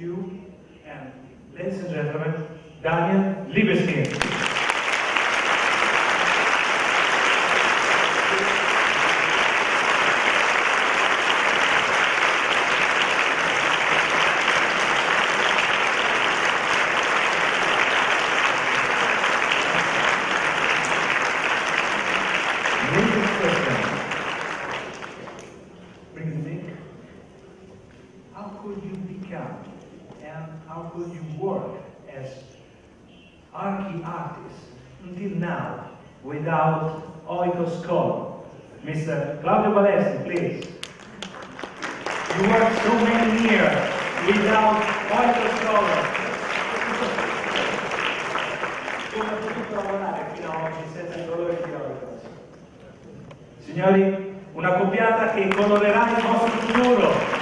you, and ladies and gentlemen, Daniel Libeskind. How could you become and how could you work as archaeologist until now without Oikos Scholar? Mr. Claudio Balessi, please. You worked so many years without Oikos Scholar. Come ha potuto lavorare fino ad oggi senza il dolore di Oikos? Signori, una coppiata che colorerà il vostro futuro.